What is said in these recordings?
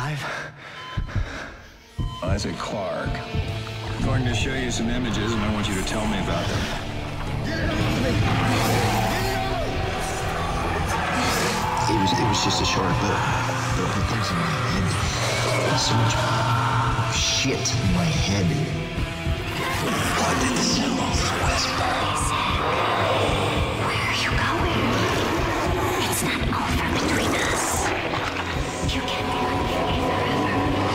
alive? Isaac Clarke. I'm going to show you some images, and I want you to tell me about them. It was just a short blip. The things in my head. So much shit in my head. What did the symbols whisper? Where are you going? It's not over between us. You can't be unfree forever.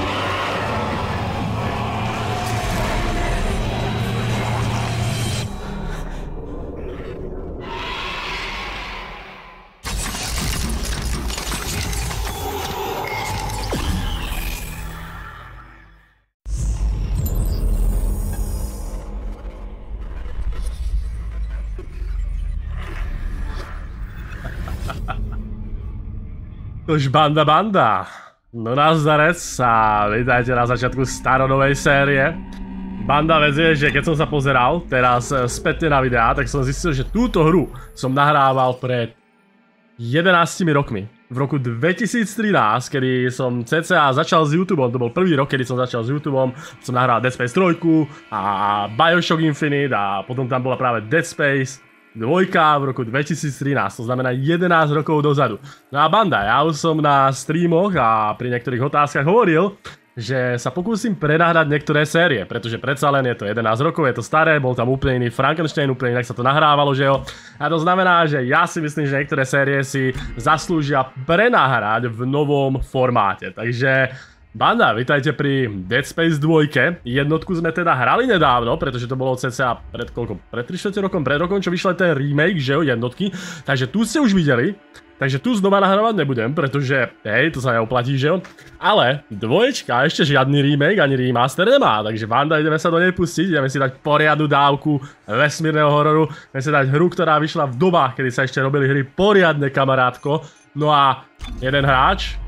Tož banda. No nazdarec a vítajte na začiatku staronovej série. Banda vec je, že keď som sa pozeral teraz spätne na videá, tak som zistil, že túto hru som nahrával pred 11 rokmi. V roku 2013, kedy som cca začal s YouTubeom, to bol prvý rok, kedy som začal s YouTubeom, som nahral Dead Space 3 a Bioshock Infinite a potom tam bola práve Dead Space 2 v roku 2013, to znamená 11 rokov dozadu. No a banda, ja už som na streamoch a pri niektorých otázkach hovoril, že sa pokúsim prenahrať niektoré série, pretože predsa len je to 11 rokov, je to staré, bol tam úplne iný Frankenstein, úplne inak sa to nahrávalo, že jo. A to znamená, že ja si myslím, že niektoré série si zaslúžia prenahrať v novom formáte, takže... Banda, vítajte pri Dead Space 2. Jednotku sme teda hrali nedávno, pretože to bolo cca pred koľko? Pred 3/4 rokom, pred rokom, čo vyšiel ten remake, že jo, jednotky. Takže tu ste už videli. Takže tu znova nahrávať nebudem, pretože, hej, to sa neoplatí, že jo. Ale dvoječka ešte žiadny remake ani remaster nemá, takže banda, ideme sa do nej pustiť, ideme si dať poriadnu dávku vesmírneho hororu. Ideme si dať hru, ktorá vyšla v dobách, kedy sa ešte robili hry poriadne, kamarátko. No a jeden hráč.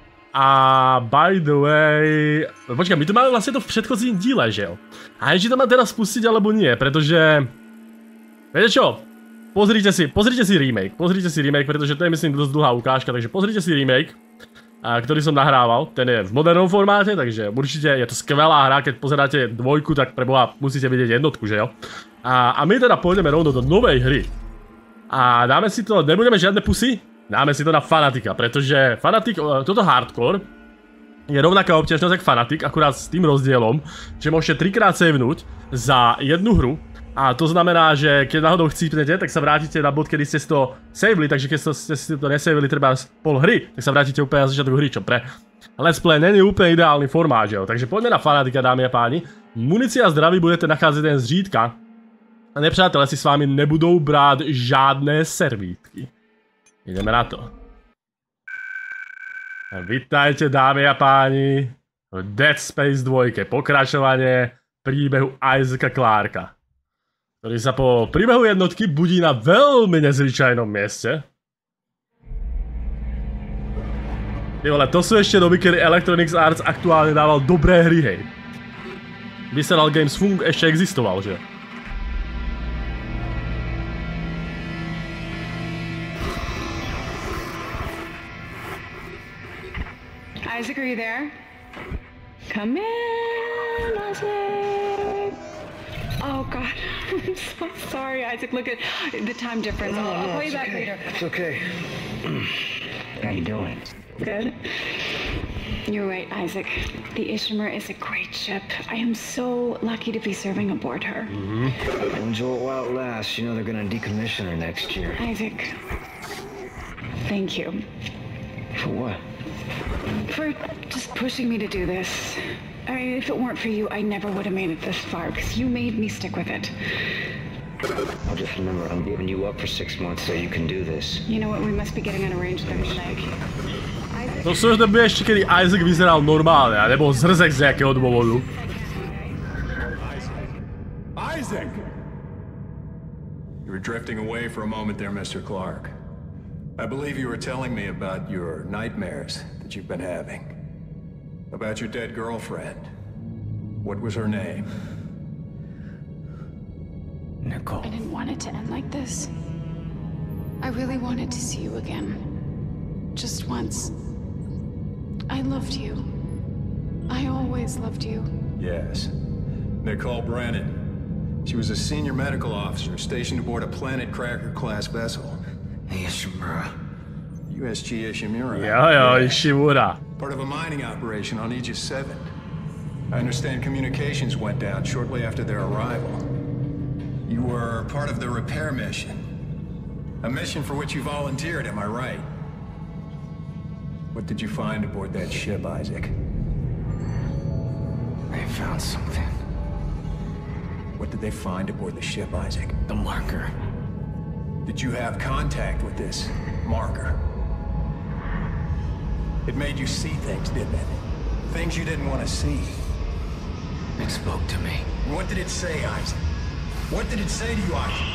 A by the way... Počkaj, my tu máme vlastne to v předchozím díle, že jo? A či to mám teraz spustiť alebo nie, pretože... Viete čo? Pozrite si remake, pretože to je myslím dosť dlhá ukážka, takže pozrite si remake, ktorý som nahrával, ten je v modernom formáte, takže určite je to skvelá hra, keď pozeráte dvojku, tak preboha musíte vidieť jednotku, že jo? A my teda pôjdeme rovno do novej hry. A dáme si to, nebudeme žiadne pusy? Dáme si to na Fanatica, pretože Fanatic, toto hardcore je rovnaká obťažnosť jak Fanatic, akurát s tým rozdielom, že môžete 3-krát savenúť za jednu hru a to znamená, že keď náhodou chcípnete, tak sa vrátite na bod, kedy ste si to saveli, takže keď ste si to nesaveli treba pol hry, tak sa vrátite úplne na začiatku hry, čo pre Let's Play není úplne ideálny formát, že jo? Takže poďme na Fanatica, dámy a páni. Munícia a zdraví budete nacházet jen zřídka a nepřátelé si s vámi nebudou brát žádné servítky. Ideme na to. Vítajte, dámy a páni, v Dead Space 2, pokračovanie príbehu Isaaca Clarka, ktorý sa po príbehu jednotky budí na veľmi nezvyčajnom mieste. Ty vole, to sú ešte doby, kedy Electronic Arts aktuálne dával dobré hry, hej. Visceral Games ešte existoval, že? Isaac, are you there? Come in, Isaac. Oh God, I'm so sorry, Isaac. Look at the time difference. I'll call you back later. It's okay. How you doing? Good. You're right, Isaac. The Ishimura is a great ship. I am so lucky to be serving aboard her. Enjoy it while it lasts. You know they're gonna decommission her next year. Isaac, thank you. For what? For just pushing me to do this. I mean, if it weren't for you, I never would have made it this far, because you made me stick with it. I'll just remember, I'm giving you up for 6 months so you can do this. You know what, we must be getting on a range there tonight. To sú už doby ešte, kedy Isaac vyzeral normálne a nebol zrzek z nejakého dôvodu. Isaac! You were drifting away for a moment there, Mr. Clarke. I believe you were telling me about your nightmares that you've been having. About your dead girlfriend. What was her name? Nicole. I didn't want it to end like this. I really wanted to see you again. Just once. I loved you. I always loved you. Yes. Nicole Brennan. She was a senior medical officer stationed aboard a Planet Cracker-class vessel. Ishimura. USG Ishimura. Jo, Ishimura. Part of a mining operation on Aegis 7. I understand communications went down shortly after their arrival. You were part of the repair mission. A mission for which you volunteered, am I right? What did you find aboard that ship, Isaac? They found something. What did they find aboard the ship, Isaac? The marker. Did you have contact with this marker? It made you see things, didn't it? Things you didn't want to see. It spoke to me. What did it say, Isaac? What did it say to you, Isaac?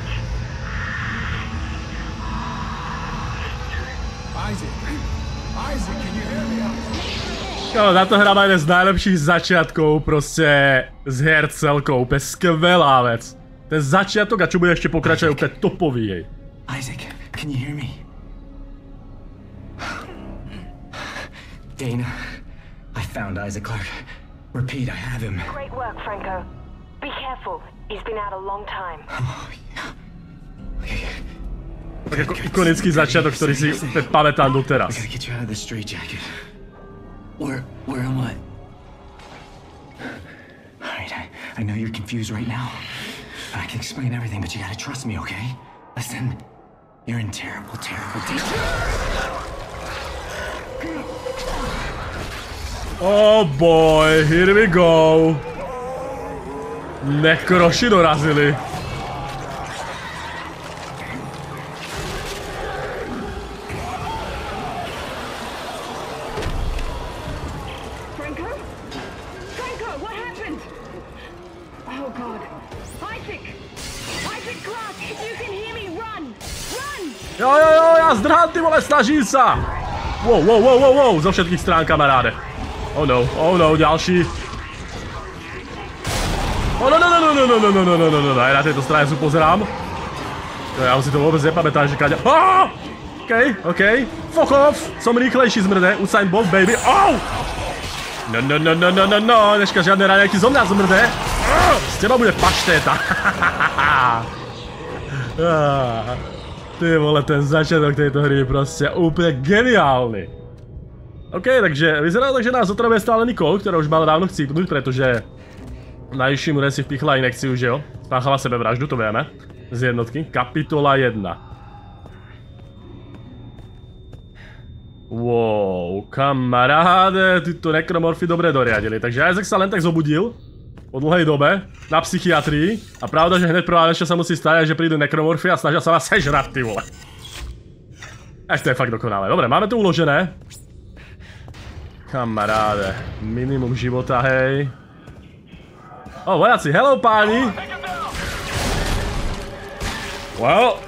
Isaac? Isaac, can you hear me, Isaac? Jo, tato hra má jeden z najlepších začátků, prostě z her celkou, úplně skvělá věc. Ten začátek a čo bude ještě pokračovat, úplně topový. Isaac, can you hear me? Dana, I found Isaac Clarke. Repeat, I have him. Great work, Franco. Be careful. He's been out a long time. Tak jako ikonický začátek, který si úplně pamätám doteraz. I gotta get you out of this straitjacket. Where am I? Alright, I know you're confused right now. I can explain everything, but you gotta trust me, okay? Listen, you're in terrible, terrible danger. Oh boy, here we go. Nekroši dorazili. Franco? Franco, what happened? Oh God. Isaac! Isaac Clarke, if you can hear me, run! Run! Jo, já zdrhám, ty vole, snažím se. Wow, zo všetkých strán, kamaráde. Oh no, další. Oh no, aj na tejto strane sú pozerám. Ja už si to vôbec nepamätám, že kaďa... OK. Fuck off! Som rýchlejší zmrde. Usain Bolt, baby. Oh! No, dneška žiadne raňajky zo mňa zmrde. Z teba bude paštéta. Ty vole, ten začiatok tejto hry je proste úplne geniálny. OK, takže vyzerá tak, že nás otravuje stále Nicole, ktorá už mala dávno chcípnuť, pretože na Ishimure si vpichla inekciu, že jo? Spáchala sebevraždu, to vieme. Z jednotky. Kapitola 1. Wow, kamaráde, tyto nekromorfy dobre doriadili. Takže Isaac sa len tak zobudil po dlhej dobe na psychiatrii. A pravda, že hneď prvá vec, čo sa musí stať, že prídu nekromorfy a snažia sa vás sežrať, ty vole. Až to je fakt dokonalé. Dobre, máme to uložené. Kamaráde, minimum života, hej. O, vojaci, hello páni! Well.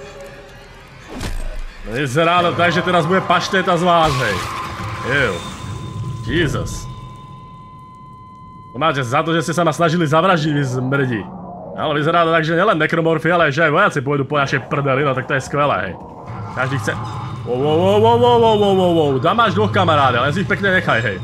Vyzerá to tak, že teraz bude paštéta z vás, hej. Ew. Jesus. To máte za to, že ste sa ma snažili zavraždiť, vy zmrdi. Ale vyzerá to tak, že nielen nekromorfy, ale že aj vojaci pôjdu po našej prdeli, no tak to je skvelé, hej. Každý chce... Wow, tam máš dvoch kamaráde, len si ich pekne nechaj, hej.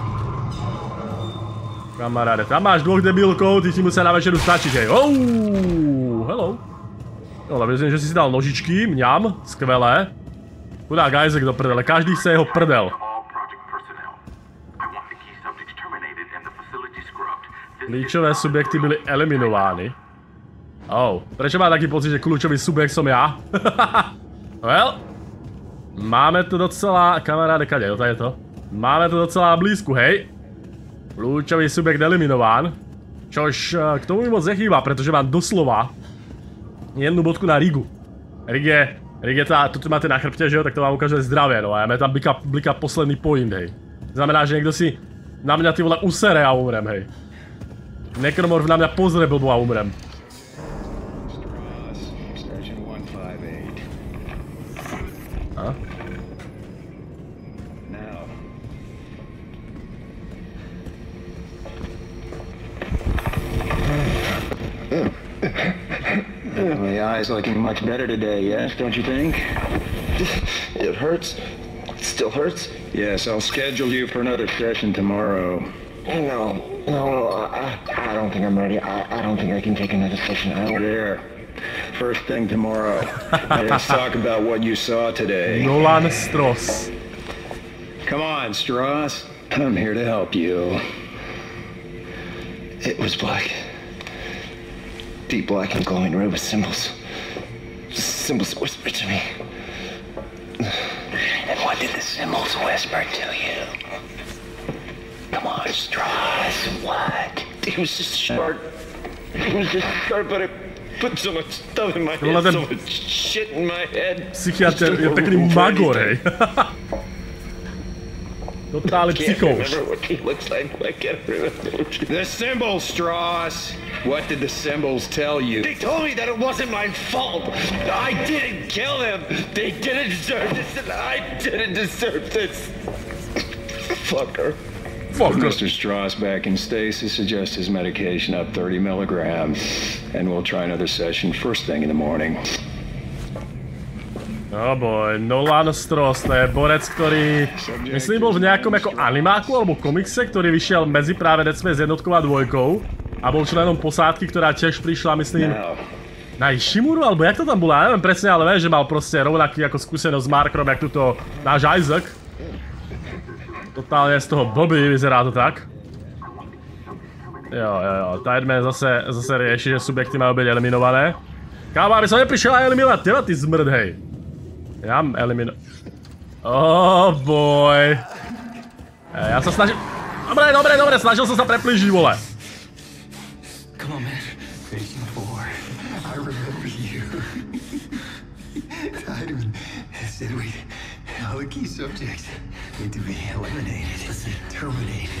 Kamaráde, tam máš dvoch debilkov, ty si musia na večeru stačiť, hej. Hello. No, ale myslím, že si dal nožičky, mňam, skvelé. Chudák Isaac do prdele, každý chce jeho prdel. Kľúčové subjekty byli eliminovány. Prečo má taký pocit, že kľúčový subjekt som ja? Well. Máme to docela, kamaráde, kade, to je to. Máme to docela blízku, hej. Kľúčový subjekt eliminován. Čož k tomu mi moc nechýba, pretože mám doslova jednu bodku na Rigu. Rig je tá, tu máte na chrbte, že jo, tak to vám ukáže zdravie, no a ja tam blika posledný point, hej. Znamená, že niekto si na mňa ty vole usere a umrem, hej. Nekromorf na mňa pozrie blbo a umrem. My eye's looking much better today, yes, don't you think? It hurts. It still hurts? Yes, I'll schedule you for another session tomorrow. No, I don't think I'm ready. I don't think I can take another session. Here. First thing tomorrow. Let's talk about what you saw today. Nolan Stross. Come on, Stross. I'm here to help you. It was black. Deep black and glowing red with symbols. Symbols whispered to me. And what did the symbols whisper to you? Come on, Stross, what? It was just short. It was just short, but it put so much stuff in my head, so much shit in my head. Psychiatr je pekný magor, hej. Totálny psychóš. The symbols, Stross. What did the symbols tell you? They told me that it wasn't my fault. I didn't kill them. They didn't deserve this, and I didn't deserve this. Fucker. Put Mr. Stross back in stasis, adjust his medication up 30 milligrams, and we'll try another session first thing in the morning. Oh boy, Nolan Stross, to je borec, ktorý, myslím, bol v nejakom ako animáku alebo komikse, ktorý vyšiel medzi práve Dead Space 1 a 2 a bol členom posádky, ktorá tiež prišla, myslím, na Ishimuru, alebo jak to tam bolo, ja neviem presne, ale vieš, že mal proste rovnaký ako skúsenosť s Markrom, jak tuto náš Isaac. Totálne z toho blbý, vyzerá to tak. Jo, Tideman zase rieši, že subjekty majú byť eliminované. Kámo, aby som neprišiel aj eliminovať teba, ty zmrd, hej. Ja mám Oh boy. Ja sa snažím... Dobre, snažil som sa preplížiť, vole. Come on, man. Patient 4. I remember you. Tideman said all the key subjects need to be eliminated, terminated.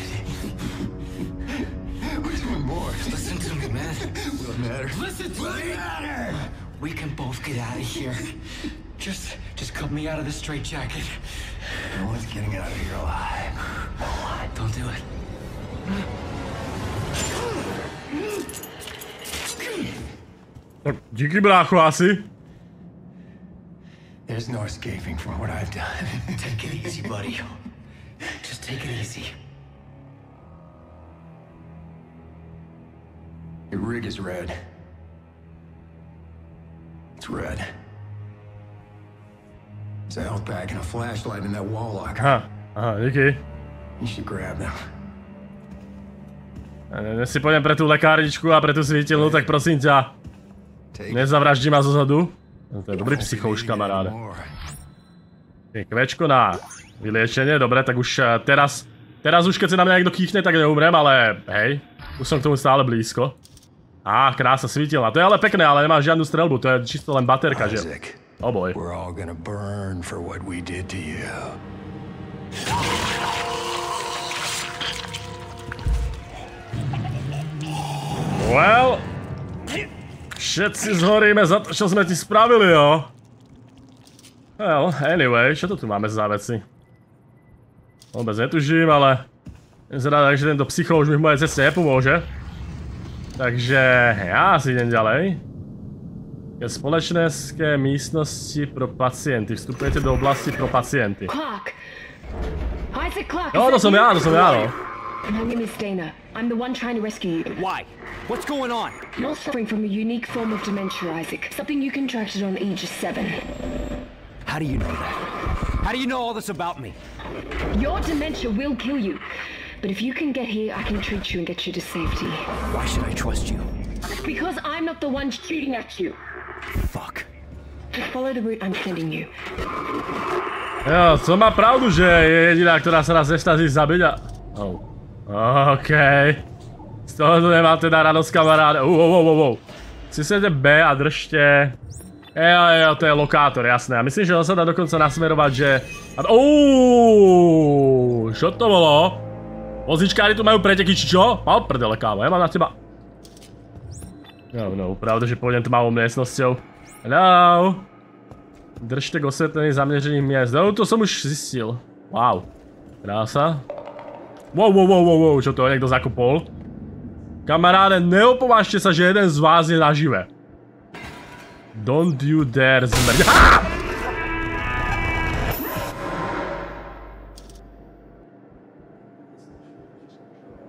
We're doing more. Listen to me, man. Will it matter? Listen to me! Matter! We can both get out of here. Just cut me out of this straitjacket. No one's getting out of here alive. No one. Don't do it. Díky, brácho, asi. There's no escaping from what I've done. Take it easy, buddy. Just take it easy. Your rig is red. It's red. There's a health pack and a flashlight in that wall locker. Aha, díky. You should grab them. Dnes si pôjdem pre tú lekárničku a pre tú svítilnu, tak prosím ťa, nezavraždí ma zozadu. To je dobrý psychouš, kamaráde. Kvečko na vyliečenie, dobre, tak už teraz už keď sa na mňa niekto kýchne, tak neumrem, ale hej, už som k tomu stále blízko. Krása svítilna, to je ale pekné, ale nemá žiadnu strelbu, to je čisto len baterka, že? Oh boy. We're all gonna burn for what we did to you. Well, všetci zhoríme za to, čo sme ti spravili, jo? Well, anyway, čo to tu máme za veci? Vôbec netužím, ale vyzerá tak, že tento psycho už mi v mojej ceste nepomôže. Takže ja si idem ďalej. Je společenské místnosti pro pacienty. Vstupujete do oblasti pro pacienty. Clark. Isaac Clark. No, to som ja, no. My name is Dana. I'm the one trying to rescue you. Why? What's going on? You're suffering from a unique form of dementia, Isaac. Something you contracted on Aegis 7. How do you know that? How do you know all this about me? Your dementia will kill you. But if you can get here, I can treat you and get you to safety. Why should I trust you? Because I'm not the one shooting at you. Fuck. Just follow the route I'm sending you. Jo, co má pravdu, že je jediná, ktorá sa nás nestaží zabiť a... Oh. Okej. Z toho to nemám teda radosť, kamaráde. Cisnete B a držte... Jo, to je lokátor, jasné. A myslím, že on sa dá dokonca nasmerovať, že... Čo to bolo? Vozičkári tu majú preteky, či čo? Mal prdele, kámo, ja mám na teba... No, pravda, že pôjdem tmavou miestnosťou. Hello. Držte k osvetlených zaměřených miest. No, to som už zistil. Wow. Krása. Wow, čo to niekto zakopol? Kamaráde, neopovážte sa, že jeden z vás je nažive. Don't you dare zmrť.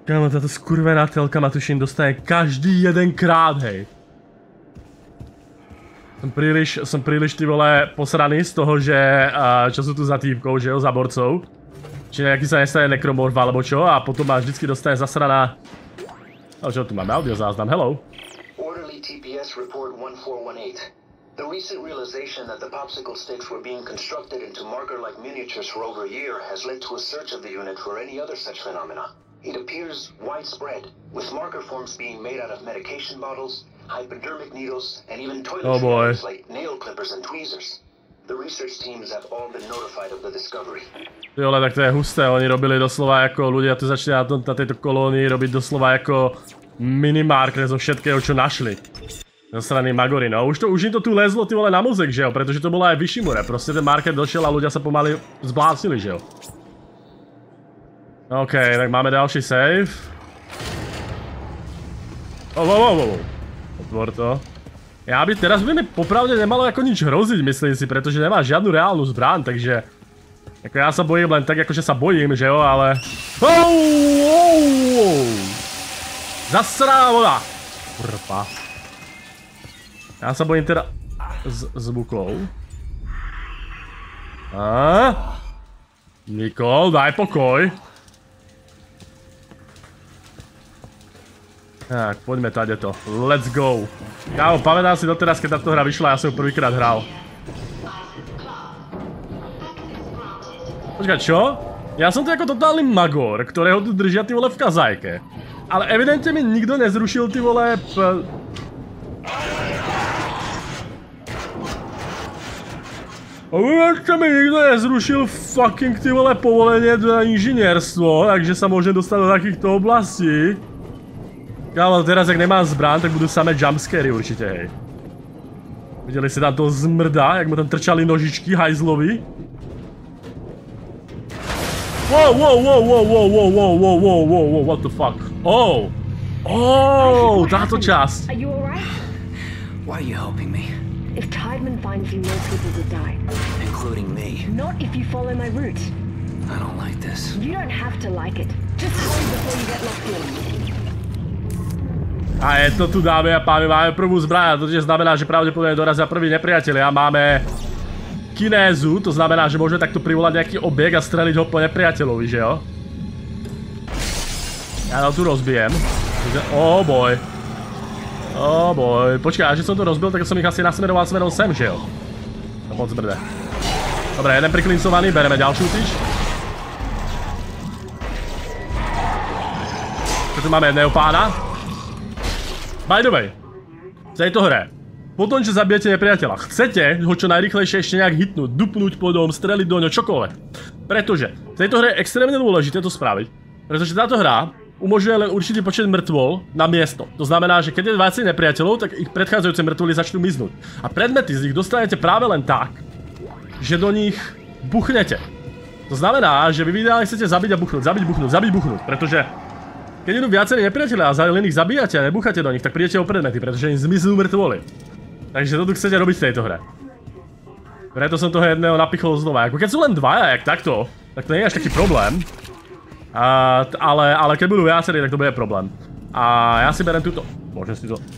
Kámo, tato skurvená telka ma tuším dostane každý jedenkrát, hej. Som príliš ty vole posraný z toho, že čo sú tu za týpkou, že jo, za borcov. Či nejaký sa nestane nekromorf alebo čo a potom ma vždycky dostane zasraná... No čo, tu máme audio záznam, hello. Orderly TPS report 1418. The recent realization that the popsicle sticks were being constructed into marker-like miniatures for over a year has led to a search of the unit for any other such phenomena. It appears widespread, with marker forms being made out of medication bottles, hypodermic needles, and even toiletries like nail clippers and tweezers. The research teams have all been notified of the discovery. Jo, ale tak to je husté, oni robili doslova jako ľudia tu začali na tejto kolónii robiť doslova jako minimarket zo všetkého, čo našli. Zo strany Magory, no. Už im to tu lezlo ty vole na mozek, že jo, pretože to bolo aj v Ishimure. Proste ten market došiel a ľudia sa pomaly zblácnili, že jo. OK, tak máme ďalší save. Wow. Otvor to. Ja by teraz by mi popravde nemalo ako nič hroziť, myslím si, pretože nemá žiadnu reálnu zbraň, takže... Jako ja sa bojím len tak, akože sa bojím, že jo, ale... Zasraná voda! Kurva. Ja sa bojím teda... zvukov. Nikol, daj pokoj. Tak, poďme tady to. Let's go. Kámo, pamätám si doteraz, keď táto hra vyšla, ja som ju prvýkrát hral. Počkaj, čo? Ja som tu ako totálny magor, ktorého tu držia ty vole v kazajke. Ale evidentne mi nikto nezrušil ty vole... Evidentne mi nikto nezrušil fucking ty vole povolenie na inžinierstvo, takže sa môžem dostať do takýchto oblastí. Kámo, teraz jak nemám zbrán, tak budú samé jumpscary určite, hej. Videli ste tam toho zmrda, jak mu tam trčali nožičky hajzlovi? Wow, what the fuck? Táto časť. Are you alright? Why are you helping me? If Tideman finds you, more people will die. Including me. Not if you follow my route. I don't like this. You don't have to like it. Just hurry before you get locked in. A je to tu, dámy a páni, máme prvú zbraň, to tiež znamená, že pravdepodobne dorazia prví nepriatelia. Máme kinézu, to znamená, že môžeme takto privolať nejaký objekt a streliť ho po nepriateľovi, že jo? Ja to tu rozbijem. Oh boy. Počkaj, a že som to rozbil, tak som ich asi nasmeroval smerom sem, že jo? To moc zbrde. Dobre, jeden priklincovaný, bereme ďalšiu tyč. Tu máme jedného pána. By the way, v tejto hre, potom čo zabijete nepriateľa, chcete ho čo najrýchlejšie ešte nejak hitnúť, dupnúť podom, streliť do ňo, čokoľvek. Pretože v tejto hre je extrémne dôležité to spraviť, pretože táto hra umožňuje len určitý počet mŕtvol na miesto. To znamená, že keď je 20 nepriateľov, tak ich predchádzajúce mŕtvoly začnú miznúť. A predmety z nich dostanete práve len tak, že do nich buchnete. To znamená, že vy ideálne chcete zabiť a buchnúť, zabiť, buchnúť, pretože keď idú viacerí nepriatelia a len ich zabíjate a nebucháte do nich, tak prídete o predmety, pretože im zmiznú mŕtvoly. Takže toto chcete robiť v tejto hre. Preto som toho jedného napichol znova. Ako keď sú len dvaja, jak takto, tak to nie je až taký problém. Ale keď budú viacerí, tak to bude problém. A ja si berem túto... Môžem si to...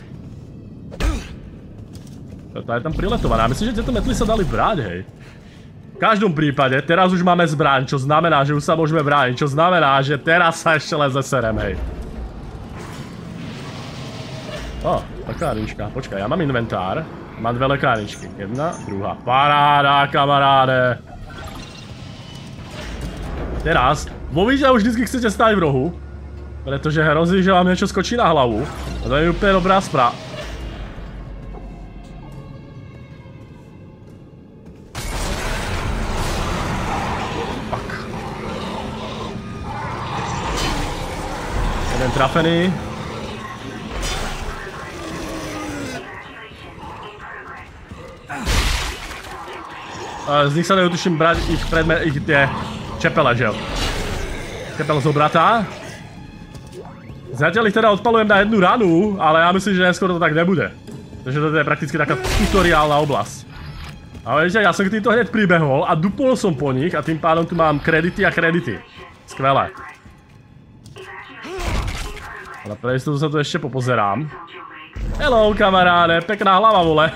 Tá je tam priletovaná. Myslím, že tieto metly sa dali brať, hej. V každom prípade, teraz už máme zbraň, čo znamená, že už sa môžeme brániť, čo znamená, že teraz sa ešte len zeserem, hej. Lekárnička, počkaj, ja mám inventár, mám dve lekárničky, jedna, druhá, paráda, kamaráde. Teraz, vo videu už vždycky chcete stáť v rohu, pretože hrozí, že vám niečo skočí na hlavu, a to je úplne dobrá správa. Trafený. Z nich sa dajú tuším brať ich tie čepele, že jo? Čepel zobratá. Zatiaľ ich teda odpalujem na jednu ranu, ale ja myslím, že neskôr to tak nebude. Takže toto je prakticky taká tutoriálna oblasť. Ale vidíte, ja som k týmto hneď pribehol a dupol som po nich a tým pádom tu mám kredity a kredity. Skvelé. Ale pro jistotu se tu ještě popozerám. Hello, kamaráde, pěkná hlava, vole.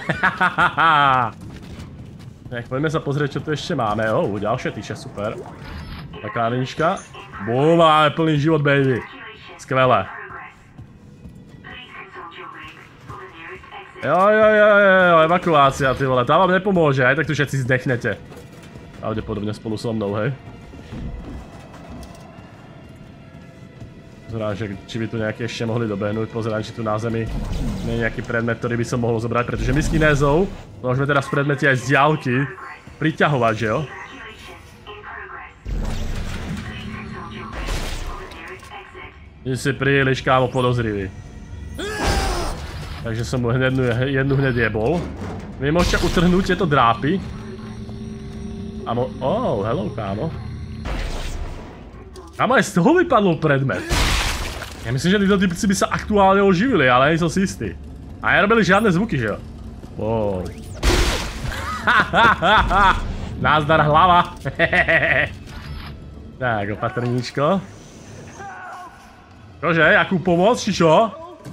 Tak pojďme se pozrieť, čo tu ještě máme. Ďalšie tyče, super. Taká rýnička. Bum, máme plný život, baby. Skvěle. Jo, evakuácia, ty vole, tá vám nepomôže, aj tak tu všetci zdechnete. Pravdepodobne spolu so mnou, hej. Pozerám, že či by tu nejaké ešte mohli dobehnúť, pozerám, či tu na zemi nie je nejaký predmet, ktorý by som mohol zobrať, pretože my s kinézou môžeme teraz predmety aj z diaľky priťahovať, že jo? Že si príliš, kámo, podozrivý. Takže som mu jednu hned jebol. Vy môžete utrhnúť tieto drápy. A hello, kámo. Kámo, aj z toho vypadol predmet. Ja myslím, že títo typci by sa aktuálne oživili, ale nie som si istý. A nerobili žiadne zvuky, že jo? Wow. Názdar hlava. Tak, opatrníčko. Čože, jakú pomoc, či čo?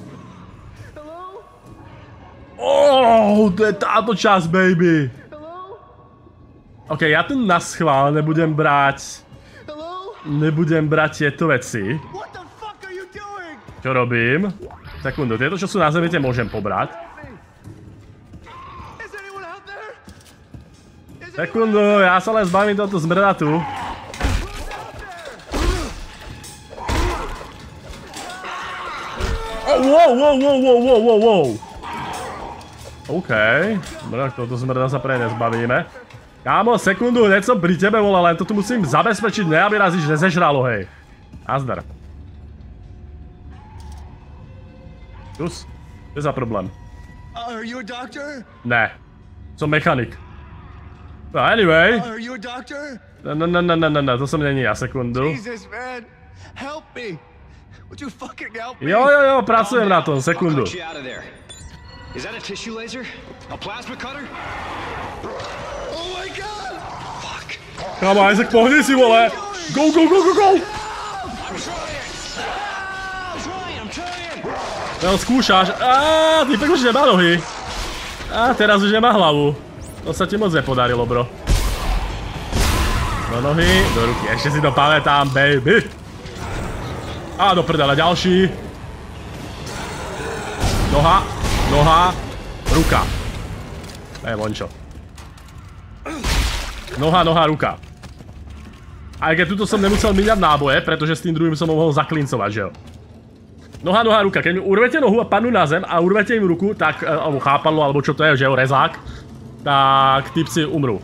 To je táto časť, baby. OK, ja tu na schvál nebudem brať tieto veci. Čo robím? Sekundu, tieto, čo sú na zemi, tie môžem pobrať. Sekundu, ja sa len zbavím tohto zmrdatu. Wow. OK, toto zmrda sa pre nezbavíme. Kámo, sekundu, hneď som pri tebe, vole, len to tu musím zabezpečiť, ne, aby nás nič nezežralo, hej. Nazdar. Kus, čo je za problém? Are you a doctor? Ne, som mechanik. Anyway. Are you a doctor? No, to som není ja, sekundu. Jesus, man, help me. Would you fucking help me? Jo, pracujem na tom, sekundu. Is that a tissue laser? A plasma cutter? Oh my god! Fuck. Kámo, Isaac, pohni si, vole! Go! I'm trying! No, skúšaš. Týpek už nemá nohy. Teraz už nemá hlavu. To sa ti moc nepodarilo, bro. Do nohy, do ruky. Ešte si to pamätám, baby. Do prdele, ďalší. Noha, ruka. Vončo. Noha, ruka. Aj keď tuto som nemusel míňať náboje, pretože s tým druhým som mohol zaklincovať, že jo. Noha, ruka. Keď mi urvete nohu a padnú na zem a urvete im ruku, tak, alebo chápadlo, alebo čo to je, že jo, rezák, tak typci umrú.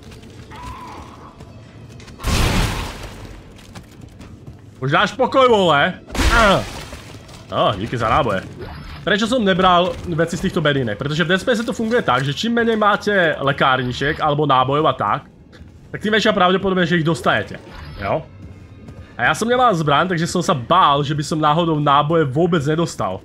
Už dáš pokoj, vole. Díky za náboje. Prečo som nebral veci z týchto bedínek? Pretože v Dead Space to funguje tak, že čím menej máte lekárničiek alebo nábojov a tak tým väčšia pravdepodobne, že ich dostanete. Jo? A ja som nemal zbraň, takže som sa bál, že by som náhodou náboje vôbec nedostal.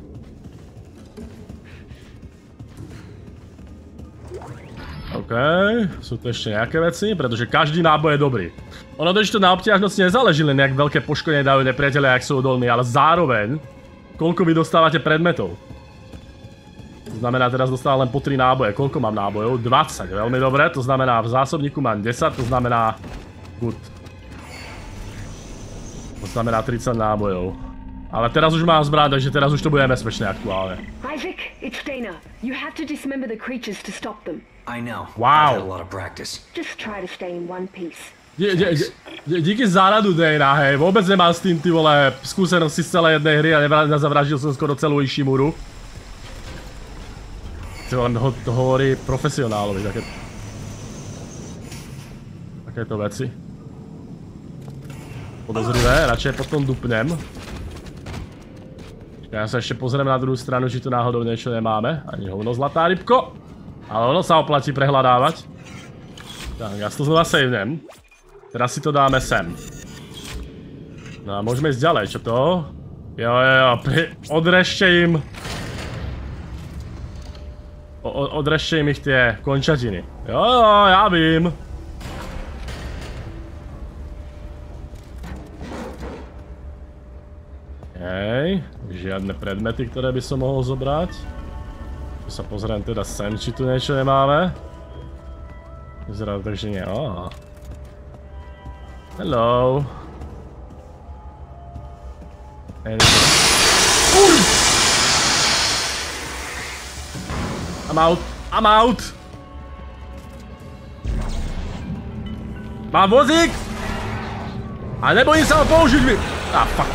OK, sú tu ešte nejaké veci, pretože každý náboj je dobrý. Ono totiž to na obťažnosti nezáleží len nejak veľké poškodenie dajú nepriatelia, jak sú odolní, ale zároveň koľko vy dostávate predmetov. To znamená, teraz dostávam len po 3 náboje. Koľko mám nábojov? 20, veľmi dobre. To znamená, v zásobníku mám 10, to znamená... Good. To znamená 30 nábojov. Ale teraz už mám zbraň, takže teraz už to bude bezpečné aktuálne. Isaac, it's Dana. You have to dismember the creatures to stop them. I know. Wow. I've had a lot of practice. Just try to stay in one piece. Díky za radu, Dana, hej. Vôbec nemám s tým, ty vole, skúsenosti z celej jednej hry a nezavraždil som skoro celú Ishimuru. Ty vole, to hovorí profesionálovi, takéto veci. Podozrivé, radšej potom dupnem. Ja sa ešte pozriem na druhú stranu, či tu náhodou niečo nemáme. Ani hovno, zlatá rybko. Ale ono sa oplatí prehľadávať. Tak, ja to znova savenem. Teraz si to dáme sem. No a môžeme ísť ďalej, čo to? Jo, odrežte im... Odrežte im ich tie končatiny. Jo, ja vím. Hej, žiadne predmety, ktoré by som mohol zobrať. Tu sa pozriem teda sem, či tu niečo nemáme. Vyzerá to tak, že nie. Oh. Hello. I'm out. I'm out. Mám vozík! A nebojím sa ho použiť mi! Ah, fuck.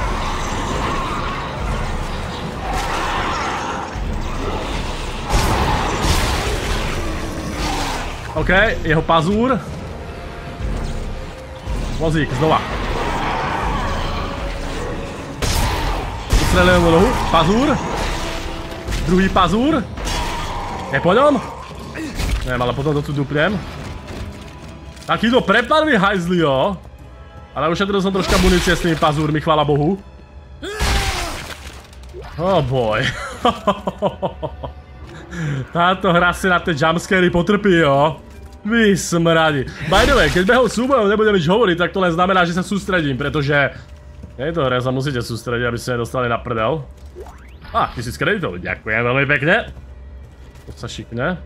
OK, jeho pazúr. Vozík, znova. Ustrelil mu nohu, pazúr. Druhý pazúr. Je po ňom? Neviem, ale potom to tu dupnem. Takýto prepadli hajzli, jo. Ale ušetril som troška munície s tými pazúrmi, chvála Bohu. Oh boy. Táto hra si na tie jumpscary potrpí, jo. Vy smradi. By the way, keď behom súbojom nebudem nič hovoriť, tak to len znamená, že sa sústredím, pretože v tejto hre sa musíte sústrediť, aby ste nedostali na prdel. Ah, 1000 kreditov, ďakujem veľmi pekne. To sa šikne.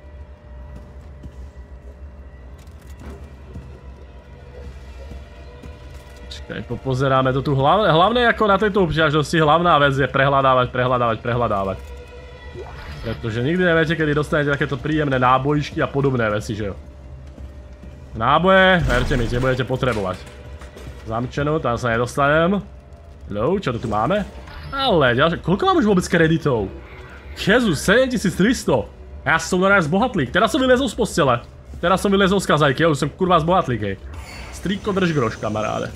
Čakaj, popozeráme to tu. Hlavné ako na tejto obťažnosti, hlavná vec je prehľadávať. Pretože nikdy neviete, kedy dostanete takéto príjemné nábojičky a podobné veci, že jo. Náboje, verte mi, tie budete potrebovať. Zamčenú, tam sa nedostanem. Hello, čo to tu máme? Ale ďalšie, koľko mám už vôbec kreditov? Jezus, 7300. Ja som normálne zbohatlík, teraz som vylezol z postele. Teraz som vylezol z kazajky, ja už som kurva zbohatlík, hej. Strýko, drž groš, kamaráde.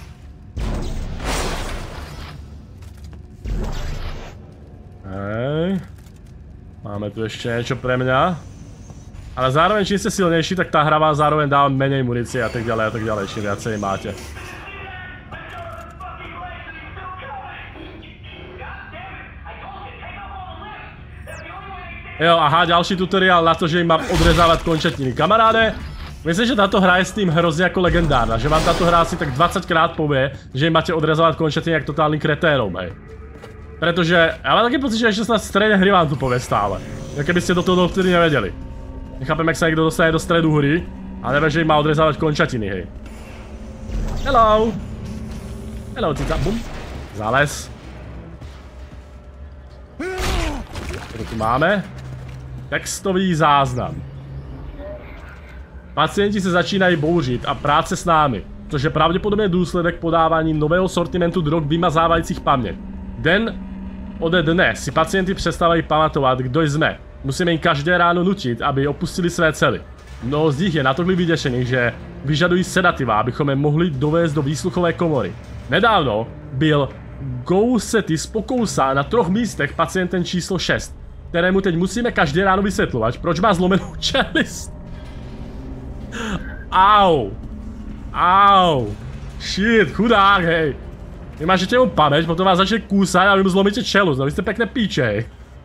Hej. Máme tu ešte niečo pre mňa. Ale zároveň, čím ste silnejší, tak tá hra vám zároveň dáva menej munície a tak ďalej, čím viacej máte. Jo, aha, ďalší tutoriál na to, že im mám odrezávať končatiny. Kamaráde, myslím, že táto hra je s tým hrozne ako legendárna, že vám táto hra asi tak 20 krát povie, že im máte odrezávať končatiny jak totálnym kreténom, hej. Pretože, ja mám taký pocit, že ešte snad v strede hry vám tu povie stále. Keby ste do toho dovtedy nevedeli. Nechápem, jak sa niekto dostane do stredu hry a nevie, že im má odrezávať končatiny, hej. Hello! Hello, cica, bum. Zales. Čo tu máme? Textový záznam. Pacienti se začínají bouřit a práce s námi, což je pravděpodobně důsledek podávání nového sortimentu drog vymazávajících paměť. Den ode dne si pacienti přestávají pamatovat, kdo jsme. Musíme jim každé ráno nutit, aby opustili své cely. Mnoho z nich je natolik vyděšených, že vyžadují sedativa, abychom je mohli dovést do výsluchové komory. Nedávno byl Gousetis pokousán na 3 místech pacientem číslo 6, kterému teď musíme každé ráno vysvětlovat, proč má zlomenou čelist. Au. Au. Shit, chudák, hej. Vy máte těmu paměť, potom vás začne kúsať a vy mu zlomíte čelust, no vy jste pekné píče, hej.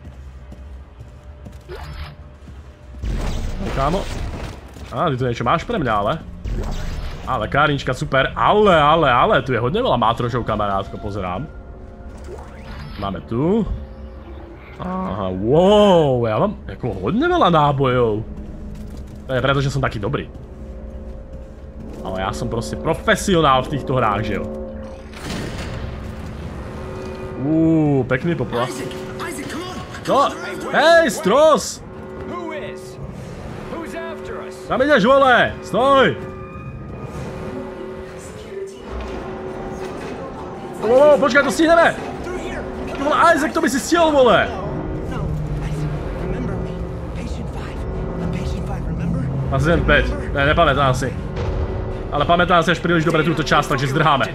No kámo. Ty tu niečo máš pre mňa, ale. Lekárnička, super, ale, tu je hodne veľa mátrošov, kamarátko, pozerám. Máme tu. Aha, wow, ja mám jako hodne veľa nábojov. To je preto, že som taký dobrý. Ale ja som proste profesionál v týchto hrách, že jo. Pekný poplas. No, hej, Stross! Kam ideš, vole? Stoj! Počkaj, to stihneme! Ty vole, Isaac, to by si stihl, vole! Pacient 5, ne, nepamätám si. Ale pamätám si až príliš dobre túto časť, takže zdrháme.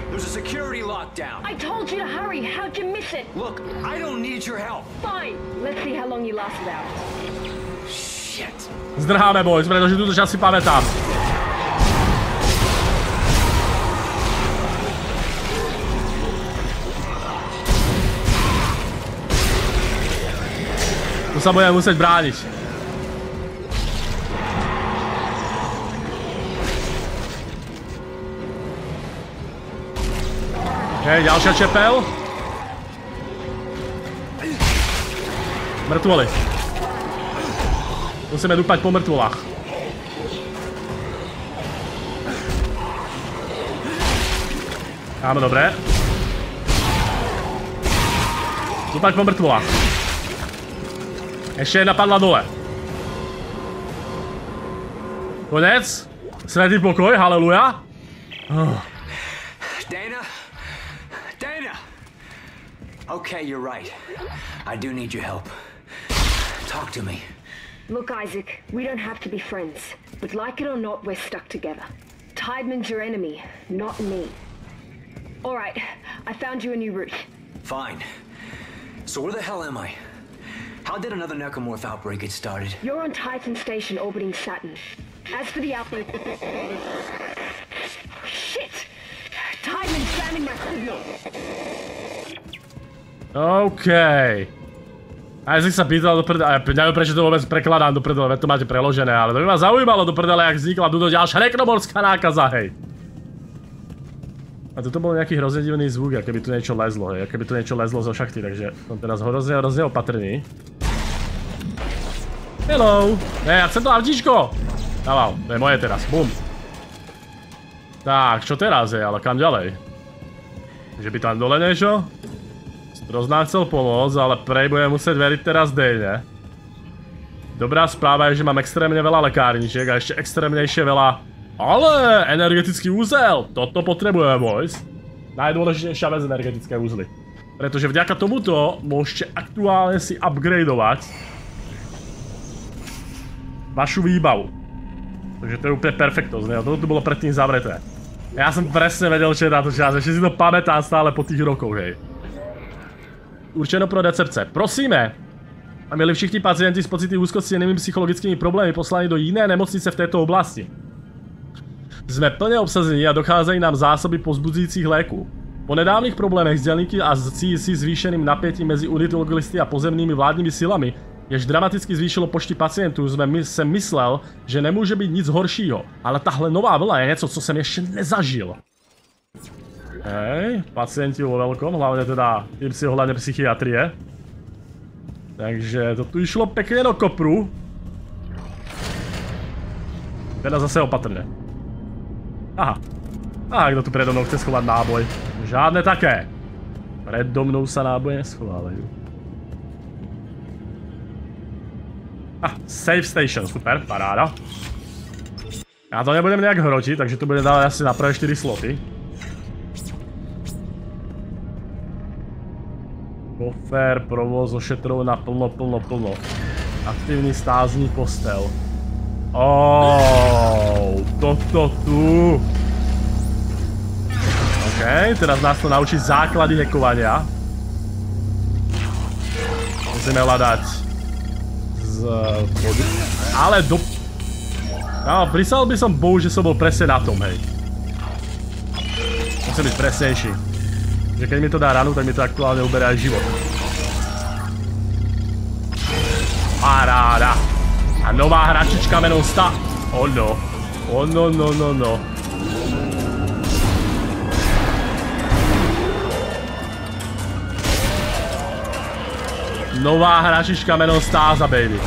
I told you to hurry. How'd you miss it? Look, I don't need your help. Fine. Let's see how long you last without it. Shit. Zdrháme, boys, pretože túto časť si pamätám. Tu sa budeme musieť brániť. Hej, ďalšia čepel. Mŕtvoly. Musíme dúpať po mŕtvolách. Áno, dobre. Dúpať po mŕtvolách. Ešte jedna padla dole. Konec. Svätý pokoj, haleluja. Dana? Okay, you're right. I do need your help. Talk to me. Look, Isaac, we don't have to be friends. But like it or not, we're stuck together. Tideman's your enemy, not me. Alright, I found you a new route. Fine. So where the hell am I? How did another necromorph outbreak get started? You're on Titan Station orbiting Saturn. As for the outbreak... Shit! Tideman's jamming my signal! OK. Isaac sa pýtal do prdele, neviem prečo to vôbec prekladám do prdele, veď to máte preložené, ale to by ma zaujímalo do prdele, jak vznikla tuto ďalšia nekromorská nákaza, hej. A toto bol nejaký hrozne divný zvuk, aké by tu niečo lezlo, hej, aké by tu niečo lezlo zo šachty, takže som teraz hrozne opatrný. Hello! Ja chcem to autíčko! Dával, to je moje teraz, bum. Tak, čo teraz je, ale kam ďalej? Že by tam dole niečo? Stroz nám chcel pomôcť, ale prej budem musieť veriť teraz Dane. Dobrá správa je, že mám extrémne veľa lekárničiek a ešte extrémnejšie veľa... Ale energetický úzel! Toto potrebujem, boys. Najdôležitejšia vec energetické úzly. Pretože vďaka tomuto môžete aktuálne si upgradeovať vašu výbavu. Takže to je úplne perfektosť, ne? Toto tu bolo predtým zavreté. Ja som presne vedel, čo je táto časť, ešte si to pamätám stále po tých rokoch, hej. Určeno pro recepce. Prosíme, měli všichni pacienti s pocity úzkosti a jinými psychologickými problémy poslani do jiné nemocnice v této oblasti. Jsme plně obsazeni a docházejí nám zásoby povzbuzujících léků. Po nedávných problémech s dělníky a s zvýšeným napětím mezi unitologisty a pozemnými vládními silami, jež dramaticky zvýšilo počty pacientů, jsem myslel, že nemůže být nic horšího. Ale tahle nová vlna je něco, co jsem ještě nezažil. Hej, pacienti vo veľkom, hlavne teda tým si ohľadne psychiatrie. Takže to tu išlo pekne do kopru. Teda zase opatrne. Aha. Aha, kto tu predo mnou chce schovať náboj? Žádne také. Predo mnou sa náboje neschovávajú. Save station, super, paráda. Ja to nebudem nejak hrotiť, takže to bude dávať asi na prvé 4 sloty. Kofer, provoz, ošetrovna, plno. Aktivní stázní postel. Toto tu. OK, teraz nás to naučí základy hackovania. Musíme hľadať z vody. Ale do... No, prísal by som Bohu, že som bol presne na tom, hej. Musím byť presnejší. Že keď mi to dá ranu, tak mi to aktuálne uberie aj život. Paráda. A nová hračička menom Oh no. Oh no. Nová hračička menom Stáza, baby.